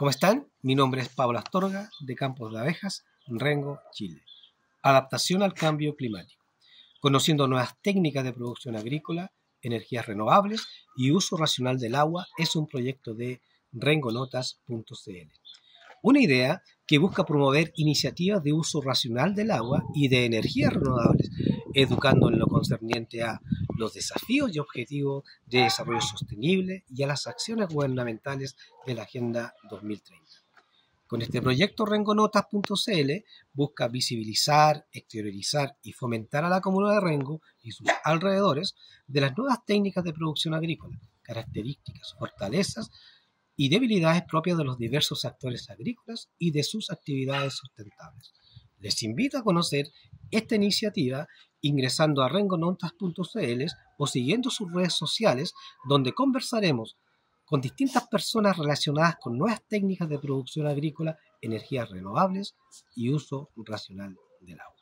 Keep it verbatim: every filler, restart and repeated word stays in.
¿Cómo están? Mi nombre es Pablo Astorga, de Campos de Abejas, Rengo, Chile. Adaptación al cambio climático. Conociendo nuevas técnicas de producción agrícola, energías renovables y uso racional del agua es un proyecto de rengonotas punto c l. Una idea que busca promover iniciativas de uso racional del agua y de energías renovables, educando en lo concerniente a los desafíos y objetivos de desarrollo sostenible y a las acciones gubernamentales de la Agenda dos mil treinta. Con este proyecto rengonotas punto c l busca visibilizar, exteriorizar y fomentar a la comuna de Rengo y sus alrededores de las nuevas técnicas de producción agrícola, características, fortalezas y debilidades propias de los diversos actores agrícolas y de sus actividades sustentables. Les invito a conocer esta iniciativa ingresando a rengonotas punto c l o siguiendo sus redes sociales, donde conversaremos con distintas personas relacionadas con nuevas técnicas de producción agrícola, energías renovables y uso racional del agua.